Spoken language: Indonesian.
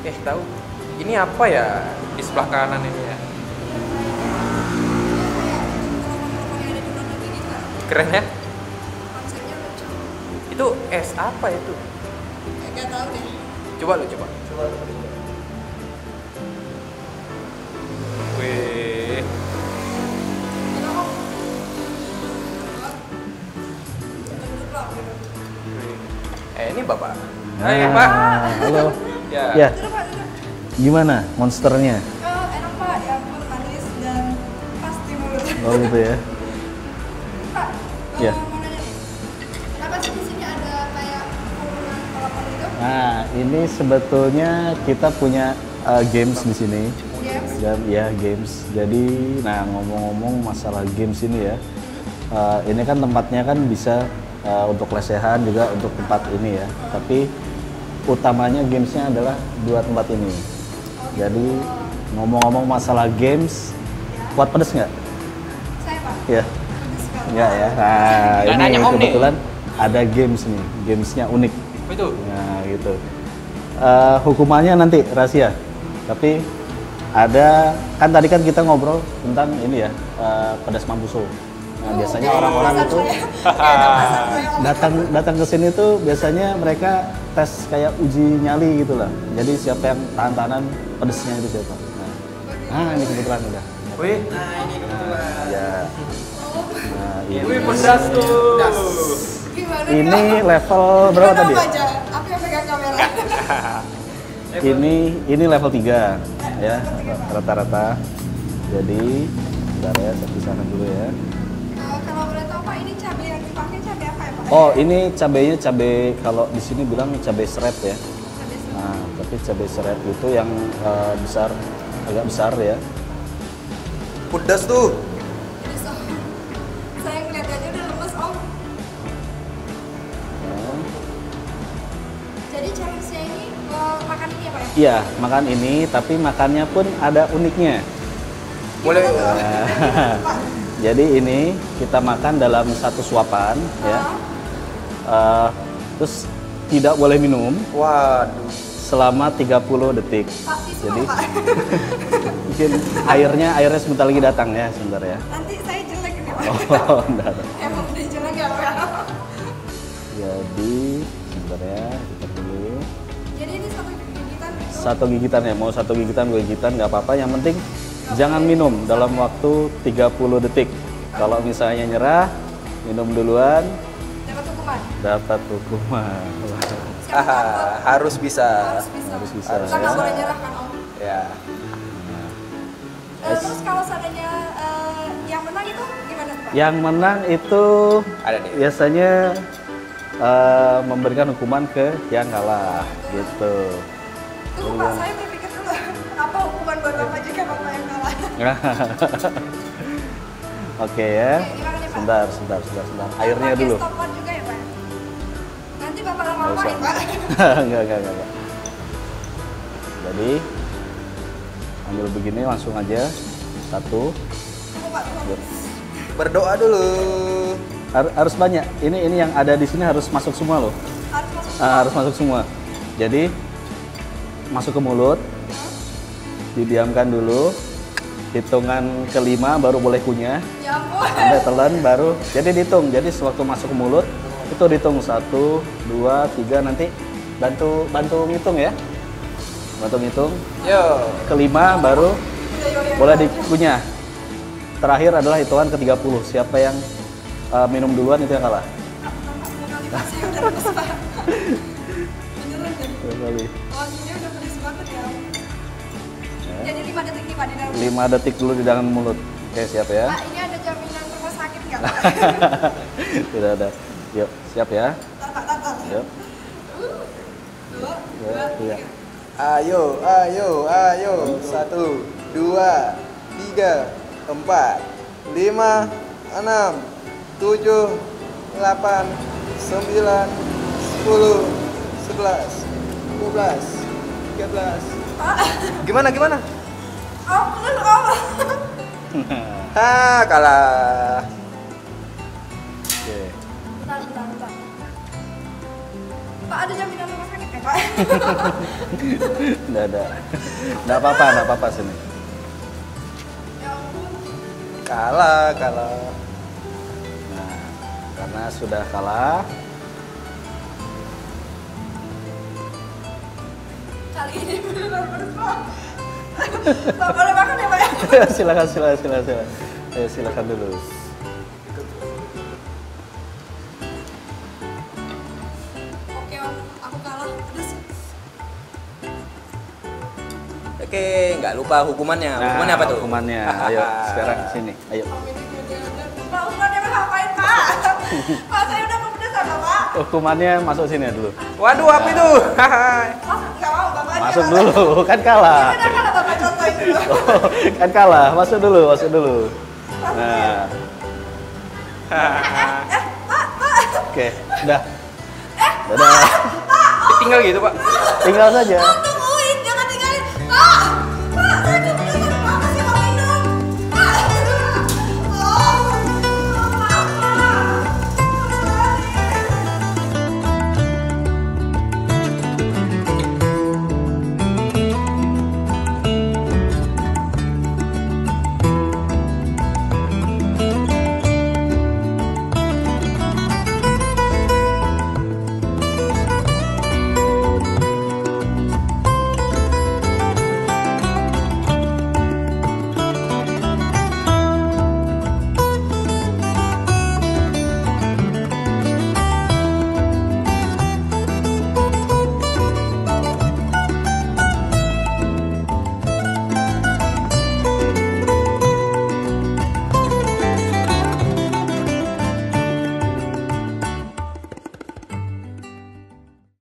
Tahu. Ini apa ya di sebelah kanan ini ya? Keren ya? Konsepnya lucu. Itu es apa itu? Gak tahu deh. Coba lu, coba. Wih. Ini Bapak. Hai, Pak. Halo. Ya. Ya. Gimana monsternya? Enak Pak, ya ampun manis dan pas di mulut. Oh gitu ya. Pak, Ya. mau nanya nih. Kenapa sih di sini ada kayak kurungan kelapa gitu? Nah, ini sebetulnya kita punya games di sini. Games? Ya, games. Jadi, nah ngomong-ngomong masalah games ini ya, ini kan tempatnya kan bisa untuk lesehan juga untuk tempat ini ya. Tapi utamanya gamesnya adalah dua tempat ini. Jadi ngomong-ngomong masalah games, kuat pedes nggak? Saya Pak. Ya, Pedes sekali. nggak ya. Nah, Nggak ini nanya Om nih. kebetulan ada games nih, gamesnya unik. Apa itu? Nah, gitu. Hukumannya nanti rahasia. Tapi ada kan tadi kan kita ngobrol tentang ini ya, pedas mampuso. Nah, biasanya orang-orang itu datang ke sini tuh biasanya mereka tes kayak uji nyali gitu lah. Jadi siapa yang tahan-tahanan pedesnya itu siapa. Nah, ini kebetulan udah. Wih, nah ini kebetulan. Ya. Nah, ini. Wih, pedas tuh. Gimana? Ini level berapa tadi? Ya? Aja? Aku yang pegang kamera. Ini level 3 ya, rata-rata. Jadi, bentar ya, saya pisahkan dulu ya. Kalau boleh tahu Pak, ini cabai yang dipakai cabai apa ya Pak? Oh, ini cabenya cabai kalau di sini bilang cabai seret ya. Cabai semua. Nah, tapi cabai seret itu yang besar, agak besar ya. Pedas tuh. Jadi saya ngeliat aja udah lemes Om. Nah, Jadi challenge-nya ini makan ini ya Pak ya? iya, makan ini, tapi makannya pun ada uniknya. Boleh. Pak. Jadi ini kita makan dalam satu suapan ya. Terus tidak boleh minum Waduh. selama 30 detik. Pak, tisu Jadi Pak. mungkin airnya sebentar lagi datang ya, sebentar ya. Nanti saya jelek ini Pak. Oh, enggak ada. Emang udah jelek ya Pak? Jadi sebentar ya, kita dulu. Jadi ini satu gigitan gitu. Satu gigitan ya, mau satu gigitan, dua gigitan nggak apa-apa. Yang penting jangan minum dalam waktu 30 detik. Kalau misalnya nyerah, minum duluan, Dapat hukuman. dapat hukuman. Siap, Pak. Harus bisa. Harus bisa. Harus bisa. Kita nggak boleh nyerah kan Om. Ya. Terus kalau seandainya yang menang itu gimana Pak? Yang menang itu Ada nih. biasanya memberikan hukuman ke yang kalah, gitu. Tunggu Pak, saya berpikir dulu. Apa hukuman buat Bapak jika Bapak yang kalah? Oke ya. Oke, gimana nih, Pak? Sebentar. Airnya Pakai dulu. stopwatch juga ya Pak? Nanti Bapak Nggak lama-lamain usah. Pak. Enggak. Jadi ambil begini langsung aja. Satu. Tunggu Pak, tunggu. Berdoa dulu. Harus banyak. Ini yang ada di sini harus masuk semua loh. Harus masuk. Harus masuk semua. Jadi masuk ke mulut, didiamkan dulu. Hitungan kelima baru boleh kunyah. Ya ampun. Sampai telan baru. Jadi dihitung. Jadi sewaktu masuk ke mulut itu dihitung 1, 2, 3 nanti bantu ngitung ya. Bantu ngitung. Yo. Kelima baru Iya. boleh dikunyah. Terakhir adalah hitungan ke-30. Siapa yang minum duluan itu yang kalah. Saya udah pedes Pak. Beneran deh. Sekali. Wanginya udah pedes banget ya. Jadi 5 detik nih Pak di dalam. 5 detik dulu di dalam mulut. Oke, siap ya. Pak, ini ada jaminan rumah sakit nggak Pak? Tidak ada. Yuk, siap ya. Tatar. Yuk. 2, Ya, 3. iya. Ayo. 1, 2, 3, 4, 5, 6, 7, 8, 9, 10, 11, 12, 13. Gimana? Oh, belum. Kalah. Oke. Bentar. Pak ada jaminan rumah sakit ya Pak? Nggak ada. Nggak apa-apa sini. Ya ampun. Kalah. Nah, karena sudah kalah, Kali ini beneran pedes Pak. Pak boleh makan ya Pak ya? silakan. Ayo silakan dulu. Oke Om, aku kalah. Pedes. Oke, nggak lupa hukumannya. Hukumannya apa tuh? Hukumannya. Ayo sekarang sini. Ayo. Om ini dia. Pak hukumannya ngapain Pak? Pak saya udah kepedesan loh Pak. Hukumannya masuk sini dulu. Waduh, apa itu? Masuk nggak mau Bapak aja. Masuk dulu, kan kalah. Ya udah kalau Bapak contohin dulu. Kan kalah, masuk dulu. Nah, oke, udah. Dadah. Tinggal gitu, Pak. Tinggal saja.